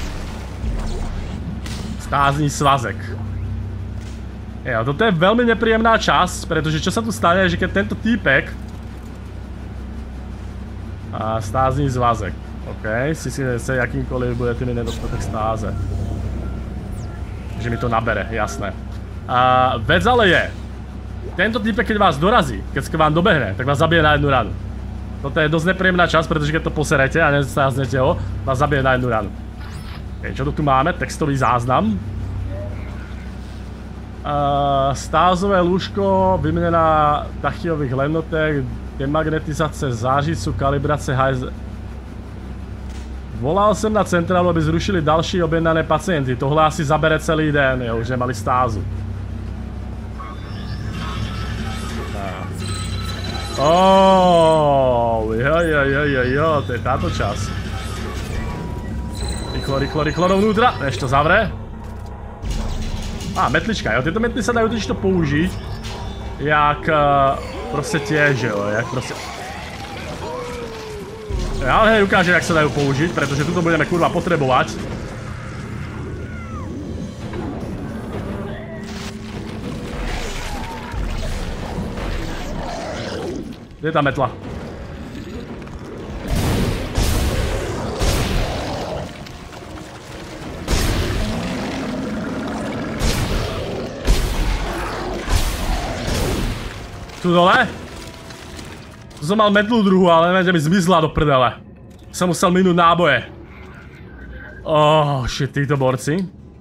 Stázní svazek. Jo, toto je veľmi nepríjemná časť, pretože čo sa tu stane, že keď tento týpek stázní zvazek. OK, si nese jakýmkoliv budete mi nedostatek stáze. Že mi to nabere, jasné. Vec ale je, tento týpek, keď vás dorazí, keď sa vám dobehne, tak vás zabije na jednu ranu. Toto je dosť nepríjemná časť, pretože keď to poserete a nestáznete ho, vás zabije na jednu ranu. OK, čo to tu máme? Textový záznam. Stázové lůžko, vyměna tachyových lenotek, demagnetizace zářicu, kalibrace HS. Volal jsem na centrálu, aby zrušili další objednané pacienty. Tohle asi zabere celý den, jo, že mali stázu. Jo, to je táto čas. Rýchlo dovnútra, než to zavre. Metlička, jo, tyto metly sa dajú totiž to použiť jak Prostě tiež, jo, jak prostě... Ja ale hej, ukážem, jak sa dajú použiť, pretože tuto budeme kurva potrebovať. Kde je tá metla? Tu dole? Tu som mal metlu druhú, ale neviem, že mi zmizla do prdele. Som musel minúť náboje. Shit, títo borci.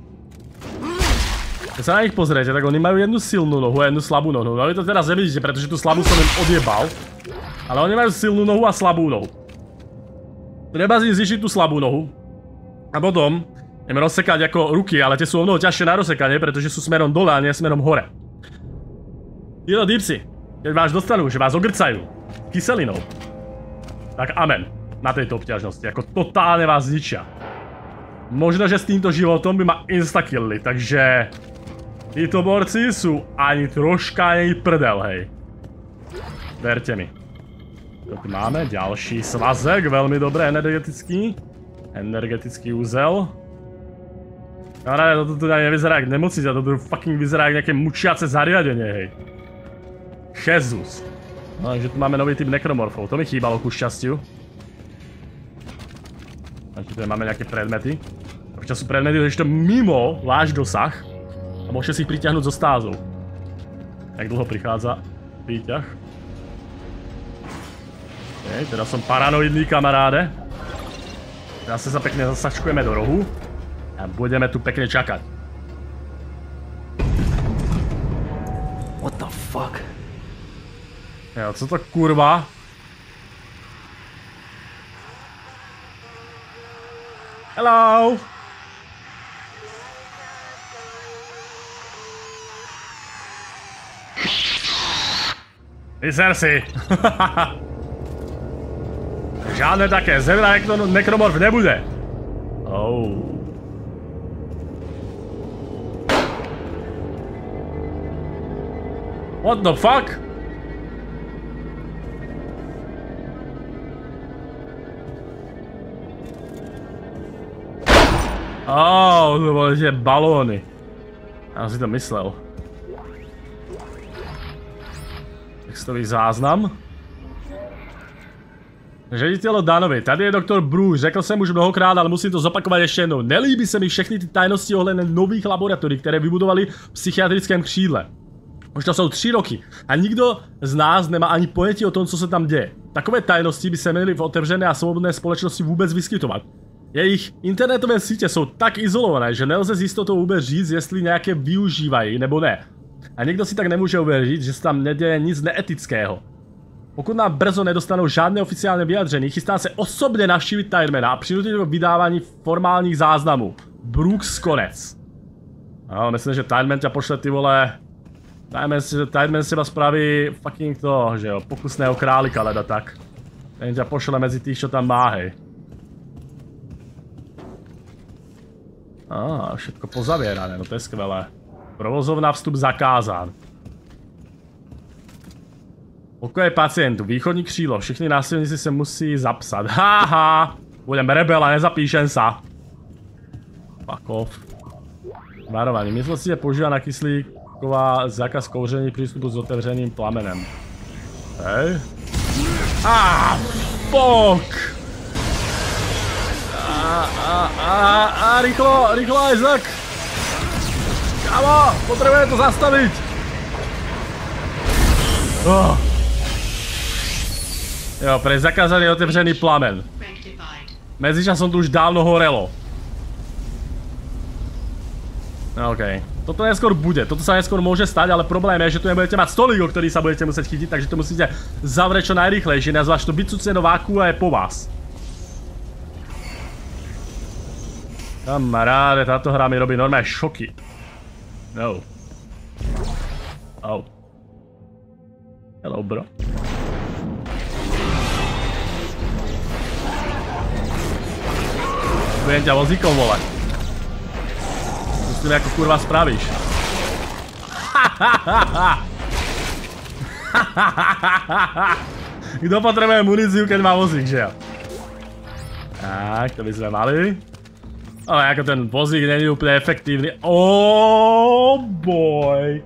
Keď sa na nich pozriete, tak oni majú jednu silnú nohu a jednu slabú nohu. No vy to teraz nevidíte, pretože tú slabú som im odjebal. Ale oni majú silnú nohu a slabú nohu. Treba z nich zničiť tú slabú nohu. A potom im rozsekať ako ruky, ale tie sú o mnoho ťažšie na rozsekanie, pretože sú smerom dole a nie smerom hore. Títo dipsy, keď vás dostanú, že vás ogrcajú kyselinou, tak amen na tejto obťažnosti, ako totálne vás zničia. Možno, že s týmto životom by ma instakilli, takže títo borci sú ani troška ani prdel, hej. Verte mi. Tu máme ďalší svazek, veľmi dobré, energetický úzel. Ale toto tu nevyzerá jak nemocnice, toto tu fucking vyzerá jak nejaké mučiace zariadenie, hej. Jesus. No, takže tu máme nový typ nekromorfov, to mi chýbalo ku šťastiu. Takže tu máme nejaké predmety. Občas sú predmety ešte mimo váš dosah a môžete si ich pritiahnuť zo stázou. Jak dlho prichádza výťah? Okay, teraz som paranoidný, kamaráde. Teraz sa pekne zasačkujeme do rohu a budeme tu pekne čakať. What the fuck? Jo, co to kurva? Hello! Vyser si! Žádné také zevra nekromorf nebude. Oh. What the fuck? To boli tie balóny. Ja som si to myslel. Textový záznam. Ředitelo Danovi, tady je doktor Bruce, řekl jsem už mnohokrát, ale musím to zopakovat ještě jednou. Nelíbí se mi všechny ty tajnosti ohledně nových laboratorií, které vybudovali v psychiatrickém křídle. Už to jsou 3 roky a nikdo z nás nemá ani pojetí o tom, co se tam děje. Takové tajnosti by se měly v otevřené a svobodné společnosti vůbec vyskytovat. Jejich internetové sítě jsou tak izolované, že nelze s jistotou vůbec říct, jestli nějaké využívají nebo ne. A někdo si tak nemůže uvěřit, že se tam neděje nic neetického. Pokud nám brzo nedostanou žádné oficiálně vyjádření, chystá se osobně navštívit Tidemana a přinutit do vydávání formálních záznamů. Brooks konec. No, myslím, že Tideman ťa pošle, ty vole... Tideman si vás spraví fucking to, že jo, pokusného králika leda tak. Ten ťa pošle mezi tých, čo tam má, hej. Všetko pozavierané, no to je skvelé. Provozovna, vstup zakázán. Pokoje pacientů, východní křídlo, všichni násilníci se musí zapsat. Haha, budem rebel a nezapíšem sa. Fuck off. Varování, myslosti je používá na kyslíková zákaz kouření přístupu s otevřeným plamenem. Hej. Fuck! Rýchlo, Isaac! Kámo, potřebujeme to zastavit! Jo, pre zakázaný otevřený plamen. Medzičasom tu už dávno horelo. OK. Toto neskôr bude, toto sa neskôr môže stať, ale problém je, že tu nebudete mať stolík, o ktorý sa budete musieť chytiť, takže to musíte zavrieť čo najrýchlejšie, nezvlášť to vycucne do vákua je po vás. Kamaráde, táto hra mi robí normálne šoky. No. Oh. Hello, bro. Budem ťa vozíkom volať. Myslím, ako kurva spravíš. Kdo potřebuje muníciu, keď má vozík, že jo? Tak, to by sme mali. Ale jako ten vozík není úplně efektivní. Oh boy.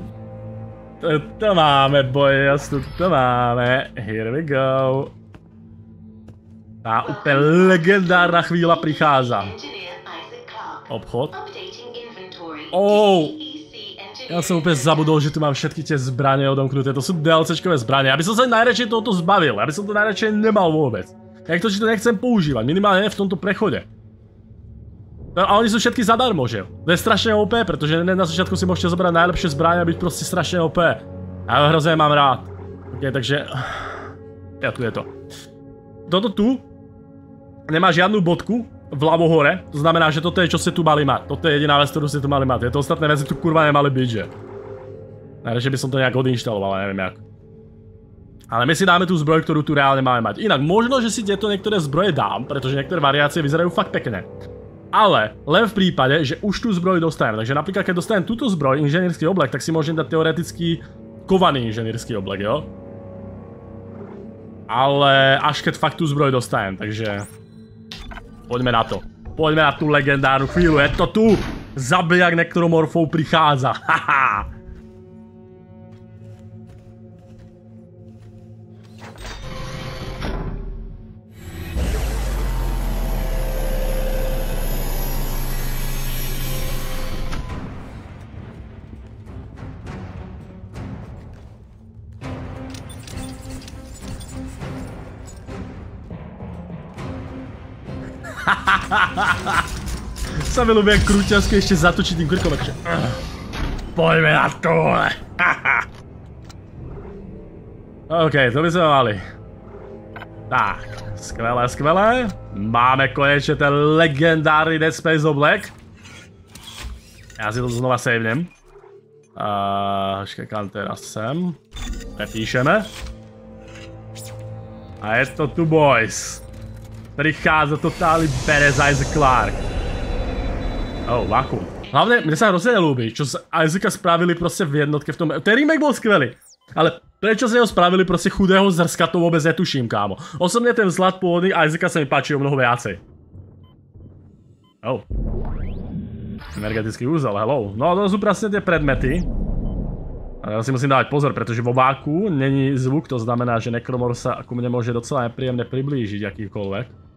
To máme, boy, jasno, to máme. Here we go. Tá úplně legendárna chvíľa prichádza. Obchod. Oh. Ja som úplne zabudol, že tu mám všetky tie zbranie odomknuté. To sú DLCčkové zbranie. Aby som sa najradšej tohoto zbavil. Aby som to najradšej nemal vôbec. Jak to, že to nechcem používať. Minimálne ne v tomto prechode. A oni sú všetky zadarmo, že jo? To je strašne OP, pretože na začiatku si môžete zobrať najlepšie zbranie a byť proste strašne OP. A ja hrozne mám rád. Ok, takže... Ja, tu je to. Toto tu nemá žiadnu bodku vľavo hore, to znamená, že toto je, čo ste tu mali mať. Toto je jediná vec, ktorú ste tu mali mať. Tieto ostatné veci tu kurva nemali byť, že? Najradšej by som to nejak odinštaloval, ale neviem jak. Ale my si dáme tú zbroj, ktorú tu reálne máme mať. Inak možno, že si tieto niektoré zbroje dám, pretože niektoré variácie vyzerajú fakt pekne. Ale len v prípade, že už tú zbroj dostanem. Takže napríklad, keď dostanem túto zbroj, inženýrsky oblek, tak si môžem dať teoreticky kovaný inženýrsky oblek, jo? Ale až keď fakt tú zbroj dostanem, takže... Poďme na to. Poďme na tú legendárnu chvíľu. Je to tu! Zabijak nekromorfov prichádza. Haha! Sa mi ľúbi, jak krúťansky ešte zatočí tým krkom, akože... Poďme na tohle! OK, to by sme mali. Tak, skvelé, skvelé. Máme konečne ten legendárny Dead Space oblek. Ja si to znova savenem. Kam teraz sem. Prepíšeme. A je to tu, boys. Prichádza totálny Perez Isaac Clarke. Oh, vakuum. Hlavne, mne sa hrozne nelúbi, čo z Isaaca spravili proste v jednotke v tom... Ten remake bol skvelý. Ale prečo sa ho spravili proste chudého zrska, to vôbec netuším, kámo. Osobne ten vzhľad pôvodný Isaaca sa mi páči o mnoho viacej. Oh. Energetický úzel, hello. No, to sú presne tie predmety. Ale ja si musím dávať pozor, pretože vo váku není zvuk, to znamená, že Necromorph sa ku mne môže docela nepríjemne priblížiť akýkoľvek.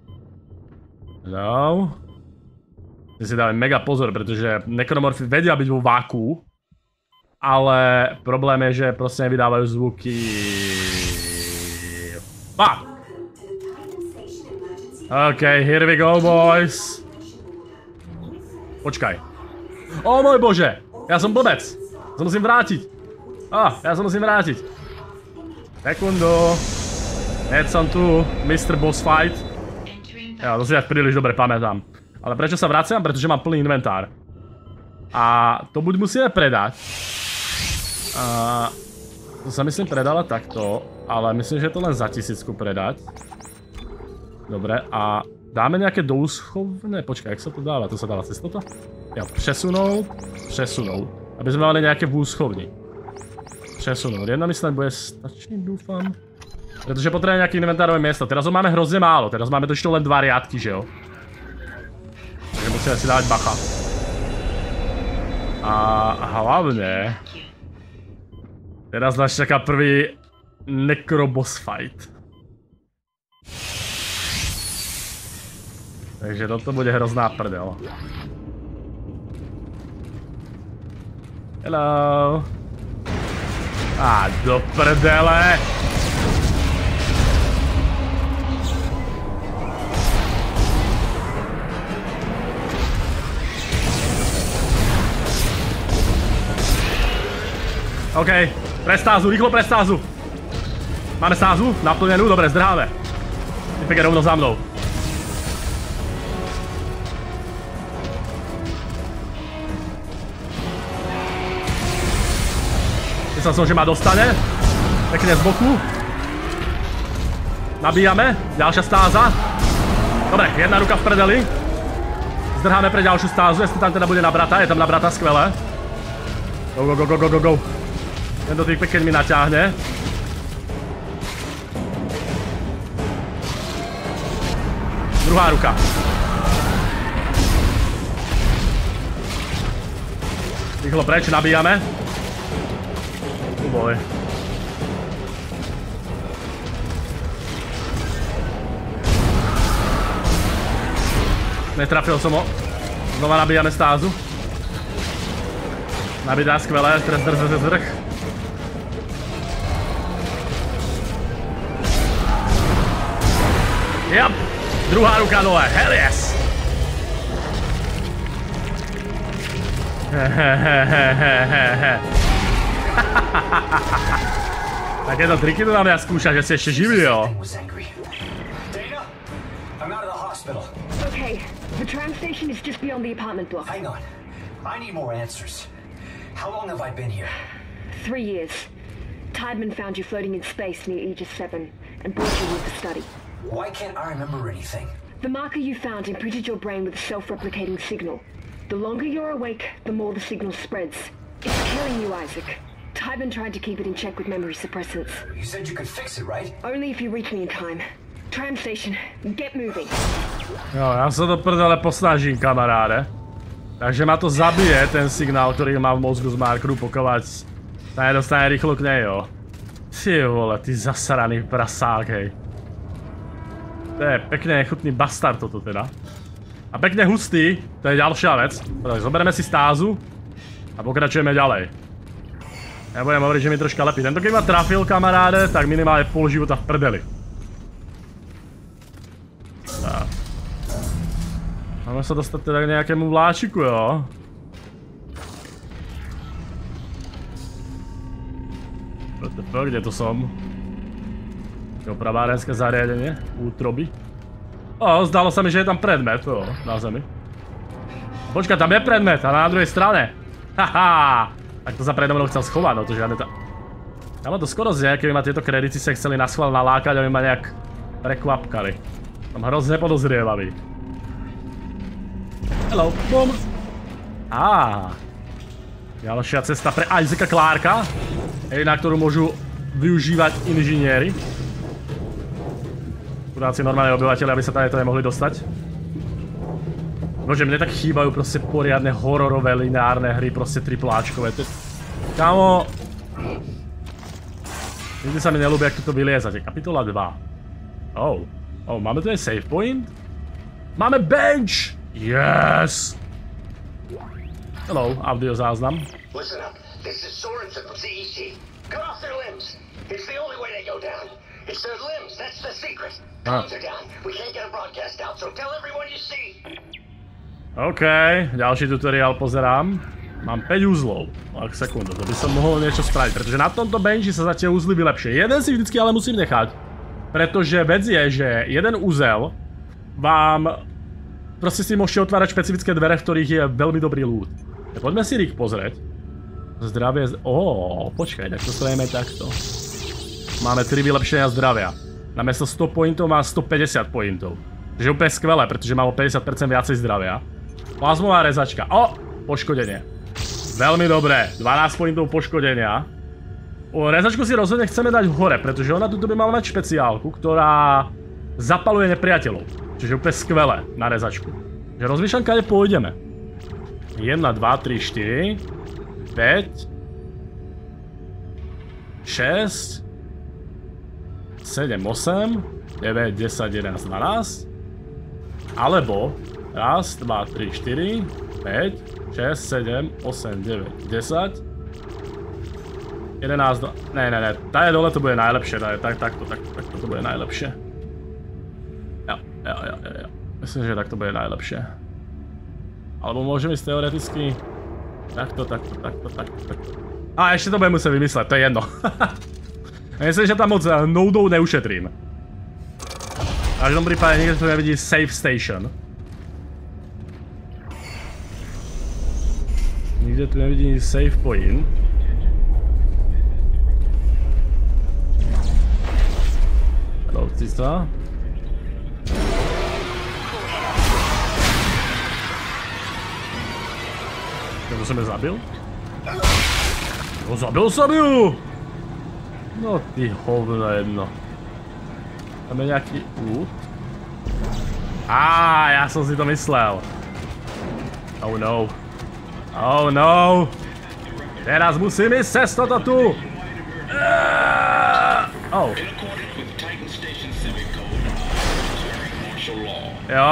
No. Si dávam mega pozor, pretože Necromorphy vedia byť vo váku. Ale problém je, že proste nevydávajú zvuky... Fuck! OK, here we go, boys. Počkaj. O môj bože, ja som blbec. Ja sa musím vrátiť. Ja sa musím vrátiť. Sekundo. Hneď som tu, Mr. Boss Fight. Ja to si tak príliš dobre pamätám. Ale prečo sa vraciam? Pretože mám plný inventár. A to buď musíme predať. To sa myslím predala takto. Ale myslím, že je to len za 1000 predať. Dobre, a dáme nejaké do úschovné? Počkaj, jak sa to dáva? To sa dáva cez toto? Ja, presunúť. Presunúť. Aby sme mali nejaké v úschovni. Presunúť. Jedna myslím, bude stačiť, dúfam. Pretože potrebujeme nejaké inventárové miesto. Teraz ho máme hrozne málo. Teraz máme totiž to len 2 riadky, že jo? Takže musíme si dávať bacha. A hlavne... Teraz nás čaká prvý Necroboss fight. Takže toto bude hrozná prdel. Hello. Do prdele. OK, prestázu, rýchlo prestázu. Máme stázu? Naplnenú? Dobre, zdrháme. Typek je rovno za mnou. Myslel som, že ma dostane. Pekne z boku. Nabíjame. Ďalšia stáza. Dobre, jedna ruka v prdeli. Zdrháme pre ďalšiu stázu, jestli tam teda bude nabrata. Je tam nabrata, skvelé. Go, go, go, go, go, go, go. Tento týpek, keď mi naťahne. Druhá ruka. Rýchlo preč, nabíjame. Boj. Netrafil som ho. Znova nabíjame stázu. Nabídá skvelé, zdrh. Yep. Druhá ruka dole, hell yes! Takéto triky tu nám ja skúša, že si ešte živý, jo? Dana, I'm out of the hospital. Okay, the tram station is just beyond the apartment block. Hang on. I need more answers. How long have I been here? 3 years. Tideman found you floating in space near Aegis 7 and brought you with the study. Why can't I remember anything? The marker you found imprinted your brain with a self-replicating signal. The longer you're awake, the more the signal spreads. It's killing you, Isaac. Tideman tried to keep it in check with memory suppressants. You said you could fix it, right? Only if you reach me in time. Tram station, get moving. Jo, já se do prdele posnažím, kamaráde. Takže ma to zabije, ten signál, ktorý má v mozgu z markeru, pokud sa nedostane rýchlo k nej, jo. Ty vole, ty zasraný prasák, hej. To je pekne chutný bastard toto teda. A pekne hustý, to je ďalšia vec. Takže zoberieme si stázu a pokračujeme ďalej. Ja budem hovoriť, že mi troška lepí. Tento keď ma trafil, kamaráde, tak minimálne pol života v prdeli. Tak. Máme sa dostať teda k nejakému vláčiku, jo? Kde to som? Pravárenské zariadenie, útroby. Zdalo sa mi, že je tam predmet, jo, na zemi. Počkaj, tam je predmet, ale na druhej strane. Haha! Tak to sa predo mnou chcel schovať, no to žiadne ta... Ja ma to skoro znie, keby ma tieto kredity sa chceli naschvál nalákať, aby ma nejak prekvapkali. Som hrozne podozrievavý. Hello, bum! Ďalšia cesta pre Isaaca Clarka, na ktorú môžu využívať inžinieri. Chudáci normálne obyvateľi, aby sa tady to nemohli dostať. Bože, mne tak chýbajú proste poriadne hororové lineárne hry, proste tripláčkové. Kámo... Nikdy sa mi nelúbi, jak toto vyliezate. Kapitola 2. Máme tu aj save point? Máme bench! Yes! Hello, audio záznam. Listen up. This is Sorensen from CEC. Cut off their limbs. It's the only way they go down. It's their limbs. That's the secret. Guns are down. We can't get a broadcast out, so tell everyone you see. OK, ďalší tutoriál pozerám. Mám 5 uzlov. Tak sekundu, to by som mohol niečo spraviť, pretože na tomto benchi sa zatiaľ uzly vylepšie. Jeden si vždycky ale musím nechať. Pretože vec je, že jeden úzel vám... Proste si môžete otvárať špecifické dvere, v ktorých je veľmi dobrý loot. Poďme si Rick pozrieť. Zdravie... počkaj, tak to spravíme takto. Máme 3 vylepšenia zdravia. Namiesto 100 pointov má 150 pointov. Takže úplne skvelé, pretože mám o 50% viacej zdravia. Plazmová rezačka. Poškodenie. Veľmi dobré. 12 pointov poškodenia. Rezačku si rozhodne chceme dať hore, pretože ona tuto by mala mať špeciálku, ktorá zapaluje nepriateľov. Čiže úplne skvelé na rezačku. Že rozmýšľam, kade pôjdeme. 1, 2, 3, 4, 5, 6, 7, 8, 9, 10, 11, 12. Alebo 1, 2, 3, 4, 5, 6, 7, 8, 9, 10, 11, 2... Ne, tady dole to bude najlepšie, takto to bude najlepšie. Jo. Myslím, že takto bude najlepšie. Alebo môžem ísť teoreticky... Takto. A ešte to budem musieť vymysleť, to je jedno. Myslím, že tam moc nodou neušetrím. V každom prípade niekde tu nevidí save station. Nikde tu nevidí save point. Louci sa. To som je zabil? No zabil som ju! No ty hovno jedno. Tam je nejaký út. Ja som si to myslel. Oh no. Oh no. Teraz musím ísť cez toto tu. Oh. Jo.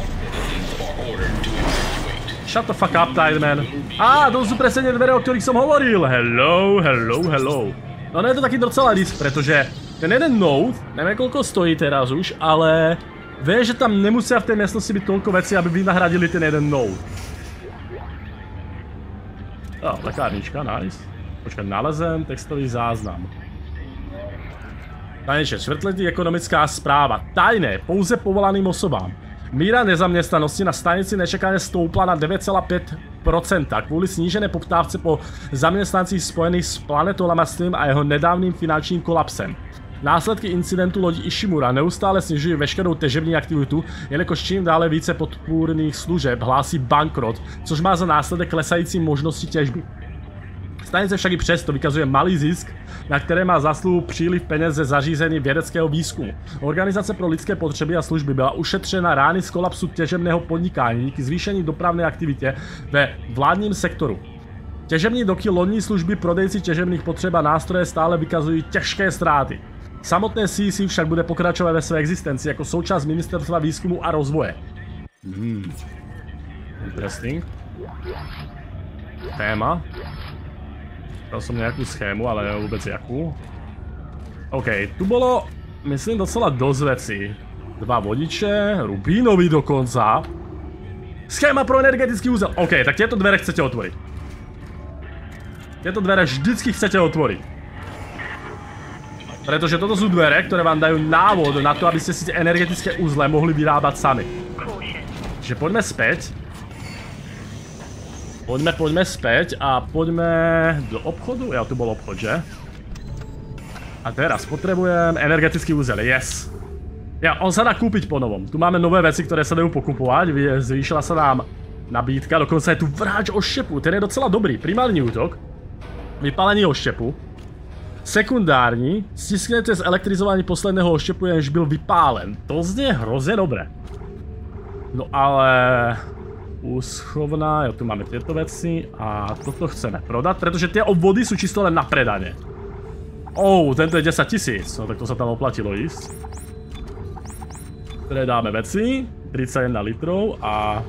Shut the fuck up, Tideman. To sú presne dvere, o ktorých som hovoril. Hello. No je to taký docela risk, pretože ten jeden node, neviem koľko stojí teraz už, ale vieš, že tam nemusia v tej miestnosti byť toľko vecí, aby vynahradili ten jeden node. Lekárnička, nice. Počkaj, nalezem textový záznam. Tajnejšie, čtvrtletí ekonomická správa. Tajné, pouze povolaným osobám. Míra nezaměstnanosti na stanici nečekane stoupla na 9,5% kvůli snížené poptávce po zaměstnancích spojených s planetolamastým a jeho nedávným finančním kolapsem. Následky incidentu lodi Ishimura neustále snižují veškerou těžební aktivitu, jelikož čím dále více podpůrných služeb hlásí bankrot, což má za následek klesající možnosti těžby. Stanice však i přesto vykazuje malý zisk, na které má zásluhu příliv peněz ze zařízení vědeckého výzkumu. Organizace pro lidské potřeby a služby byla ušetřena rány z kolapsu těžebného podnikání díky zvýšení dopravné aktivitě ve vládním sektoru. Těžební doky, lodní služby, prodejci těžebných potřeb a nástroje stále vykazují těžké ztráty. Samotné CEC však bude pokračovat ve své existenci jako součást Ministerstva výzkumu a rozvoje. Interesting. Téma. Dal som nejakú schému, ale neviem vôbec jakú. OK, tu bolo, myslím, docela dosť vecí. 2 vodiče, rubínový dokonca. Schéma pro energetický úzel. OK, tak tieto dvere chcete otvoriť. Tieto dvere vždycky chcete otvoriť. Pretože toto sú dvere, ktoré vám dajú návod na to, aby ste si tie energetické úzle mohli vyrábať sami. Čiže poďme späť. Poďme späť a poďme do obchodu. Tu bol obchod, že? A teraz potrebujem energetický úzel, yes. On sa dá kúpiť po novom. Tu máme nové veci, ktoré sa dajú pokupovať. Zvýšila sa nám nabídka, dokonca je tu vráč oštěpu, ten je docela dobrý. Primární útok, vypálení oštěpu. Sekundární, stisknete zelektrizování posledného oštěpu, jenž byl vypálen. To znie hrozně dobré. No ale... Úschovná, tu máme tieto veci a toto chceme prodať, pretože tie obvody sú čisto len na predanie. Tento je 10 000, no tak to sa tam oplatilo ísť. Predáme veci, 31 litrov a...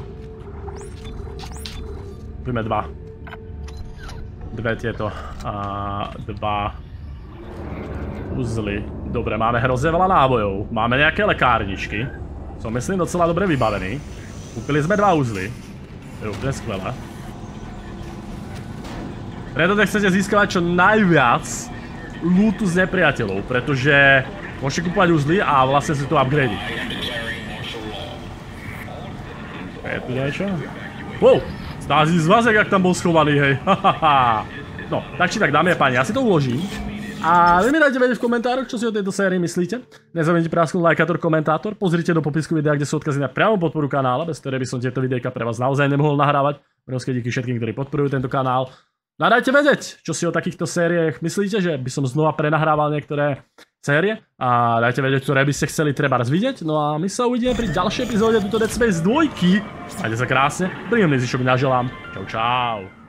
Kúpime 2. Dve tieto a 2 uzly. Dobre, máme hrozne veľa nábojov, máme nejaké lekárničky. Som myslím docela dobre vybavený. Kúpili sme 2 uzly. To je úplne skvelé. Preto chcete získavať čo najviac lootu z nepriateľov, pretože môžete kúpať uzly a vlastne si to upgrade. Je tu niečo? Stází zvazek, jak tam bol schovaný, hej. No, tak či tak, dámy a páni, ja si to uložím. A vy mi dajte vedieť v komentároch, čo si o tejto sérii myslíte. Nezapomeňte prasknúť lajkátor, komentátor. Pozrite do popisku videa, kde sú odkazy na priamu podporu kanála, bez ktorej by som tieto videjka pre vás naozaj nemohol nahrávať. Obrovské díky všetkým, ktorí podporujú tento kanál. No a dajte vedieť, čo si o takýchto sériách myslíte, že by som znova prenahrával niektoré série. A dajte vedieť, ktoré by ste chceli trebárs vidieť. No a my sa uvidíme pri ďalšej epizóde tuto Dead Space 2. Majte sa krásne, príjemný zvyšok dňa želám. Čau, čau.